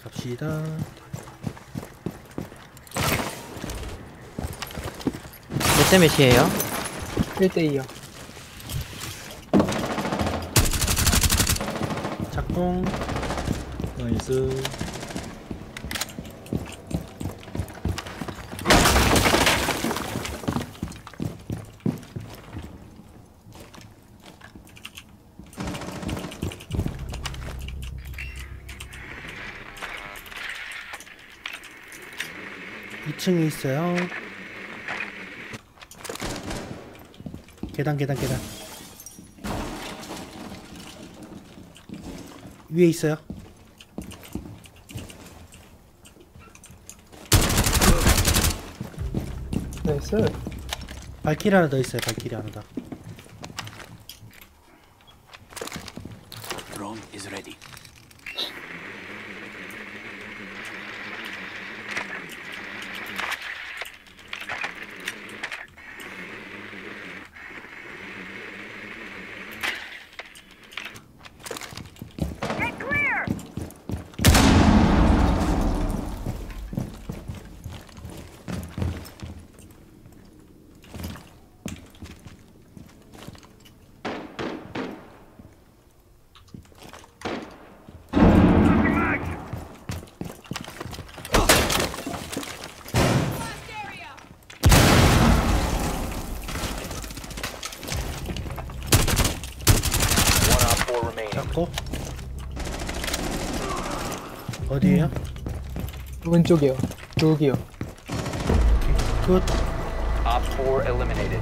갑시다. 몇 대 몇이에요? 1대2요. 작동. 나이스. 이 층에 있어요. 계단. 위에 있어요. 나이스. 발키리 하나 더 있어요. 발키리 하나 더. Drone is ready. 잡고. 어디에요? 왼쪽이요. 여기요. 굿. Op 4 eliminated.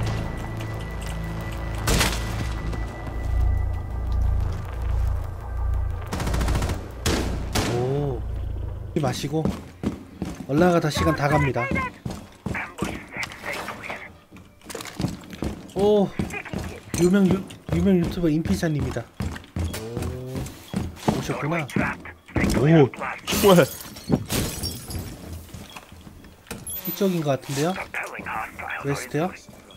오. 이 마시고 올라가다 시간 다 갑니다. 오. 유명 유튜버 임피자님이다. 오. 오셨구나. 오, 정말. 이쪽인 것 같은데요? 웨스트요?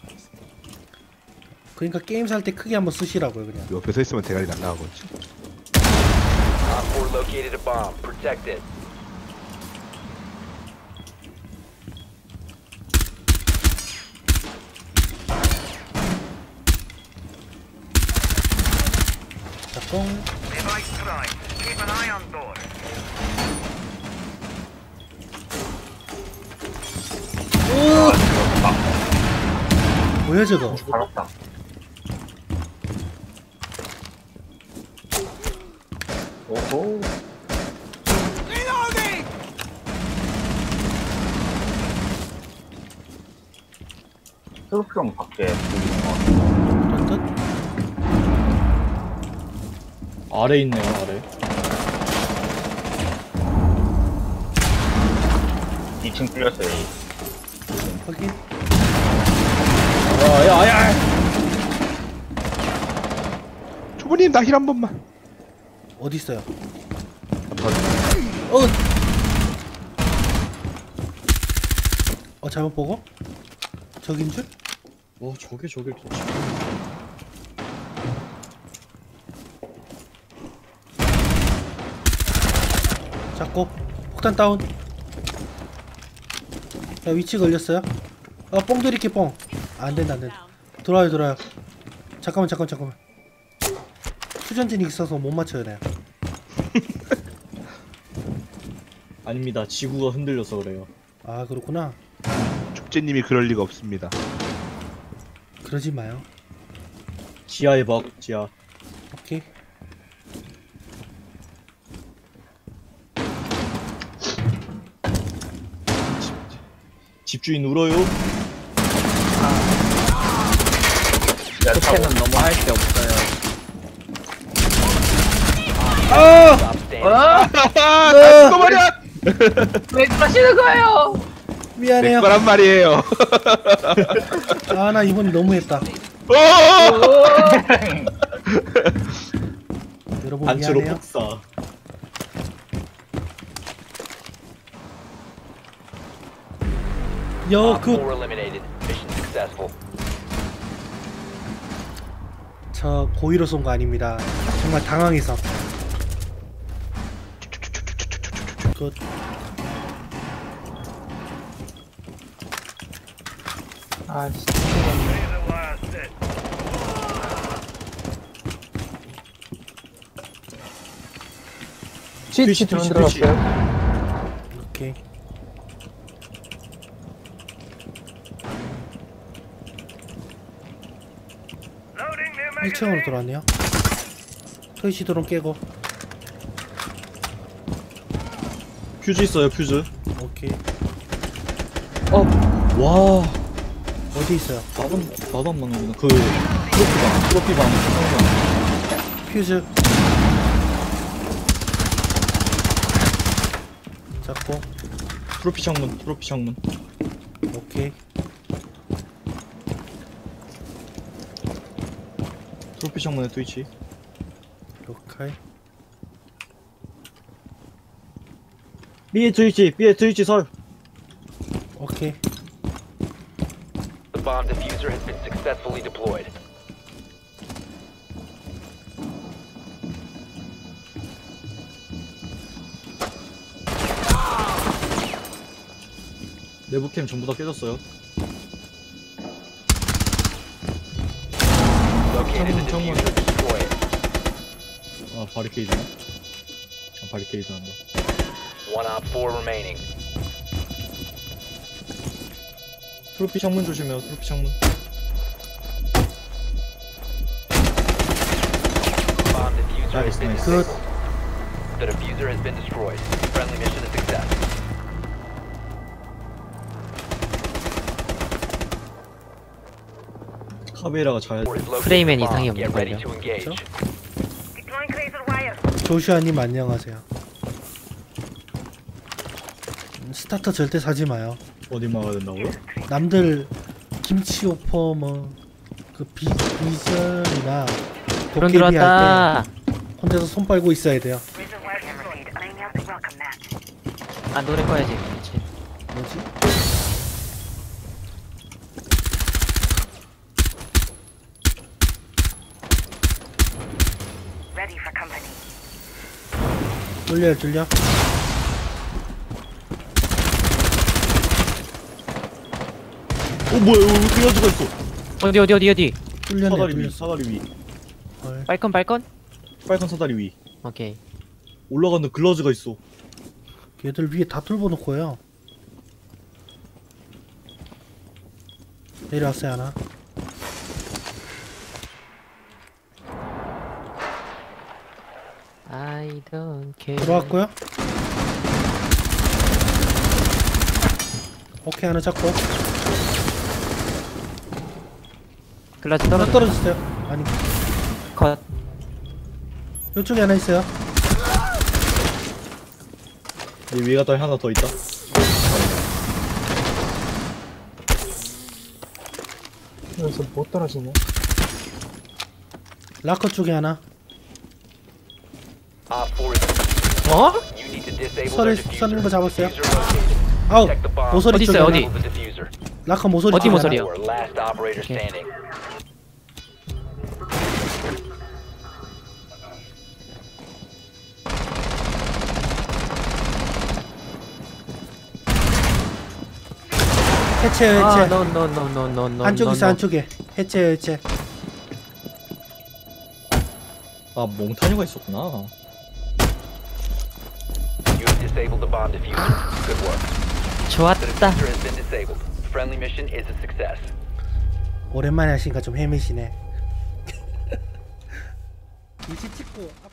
그러니까 게임 살 때 크게 한번 쓰시라고요 그냥. 옆에 서 있으면 대가리 날라가겠지. Op 4 located a bomb. Protect it. 작동. Device prime. Keep an eye on door. 뭐야 저거? 알았다. 오호. 트로피용 밖에 보이는 거. 그런 듯? 아래 있네요, 아래. 2층 뚫렸어요. 확인. 야. 초보님, 나 힐 한 번만. 어디 있어요? 잘못 보고? 저긴 줄? 저게 도대체. 잡고. 폭탄 다운. 야, 위치 걸렸어요? 뽕 들이키 뽕. 안된다. 돌아요. 잠깐만. 수전진이 있어서 못 맞춰요 내가. 아닙니다. 지구가 흔들려서 그래요. 아 그렇구나. 축제님이 그럴 리가 없습니다. 그러지 마요. 지하의 벅, 지하. 오케이. 집주인 울어요. 끝에는 너무 할 게 없어요. 그거 말이야. 왜 그러시는 거예요? 내 미안해요. 거란 말이에요. 아 나 이번에 너무했다. 여러분 단체로 미안해요. 폭사. Op 4 그 eliminated. Mission successful. 저 고의로 쏜 거 아닙니다. 정말 당황해서. 굿. 아씨. Laser wire set. 스위치 드론 들어갔어요. 오케이. Loading new 1층으로 들어왔네요. 트위치 드론 깨고. 퓨즈 있어요, 퓨즈. 오케이. 와, 어디 있어요? 나도 안 맞는구나. 그, 트로피방. 퓨즈. 잡고. 트로피 창문. 오케이. 트로피 창문에 트위치. 오케이. B에 트위치 설. 오케이. The bomb diffuser has been successfully deployed. 내부 캠 전부 다 깨졌어요. Located the Someone. diffuser. Destroy it. 아, 바리케이드네. 아, 바리케이드 한다. One op 4 remaining. 트로피 창문 조심해요, 트로피 창문. Bomb diffuser has been Nice. 굿. disabled. The diffuser has been destroyed. Friendly mission a success. 카메라가 잘. Four is located 프레임엔 the bomb. 이상이 Get 없는 ready 걸요. to engage. Deploying laser wire. 조슈아님 안녕하세요. 스타터 절대 사지 마요. 어디 막아야 된다고요? 남들 김치 오퍼 뭐그 비전이나 드론 도깨비 할 들어왔다. 때 혼자서 손 빨고 있어야 돼요. Laser wire deployed. Laying out the welcome mat. 아, 노래 꺼야지. 그렇지. 뭐지? Ready for company. 뚫려. 뭐야, 여기 글라즈가 있어. 어디? 뚫렸네. 사다리 위, 뚫렸어. 사다리 위. 헐. 빨건? 빨간 사다리 위. 오케이. 올라가는데 글라즈가 있어. 얘들 위에 다 뚫어 놓고요. 내려왔어요 하나. I don't care. 들어왔고요. 오케이 하나 잡고. 글라즈 하나 떨어져. 떨어졌어요. 아니 컷. 이쪽에 하나 있어요. 이 위에 갔다 하나 더 있다. 여기서 못 떨어지네. 라커 쪽에 하나. Op 4 is. 어? You need to disable 설에 their 써는 거 diffuser. 잡았어요. Diffuser located. 아우 Protect the bomb. 모서리 어디 쪽에 있어요, 하나. 어디? Disable the diffuser. 라커 모서리 어디 쪽에 모서리요? 하나. Four, last operator Okay. standing. 해체요 아, 해체. no. 안쪽 있어 안쪽에. 해체요 해체. 아, 몽타뉴가 있었구나. You have disabled the bomb diffuser. Good work. The 좋았다. diffuser has been disabled. Friendly mission is a success. 오랜만에 하시니까 좀 헤매시네. 29.